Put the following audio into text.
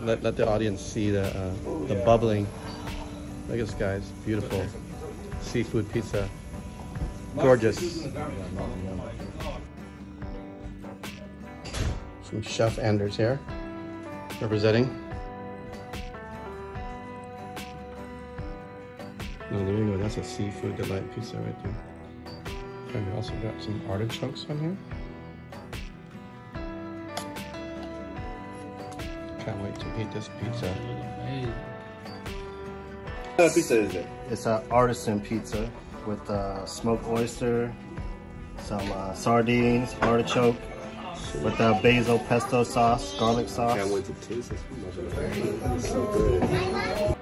let the audience see the bubbling. Look at this, guys. Beautiful seafood pizza. Gorgeous. Some Chef Anders here, representing. Oh, there you go. That's a seafood delight pizza right there. And we also got some artichokes on here. Can't wait to eat this pizza. What kind of pizza is it? It's an artisan pizza with smoked oyster, some sardines, artichoke, with the basil pesto sauce, garlic sauce. Can't wait to taste this. It's so good.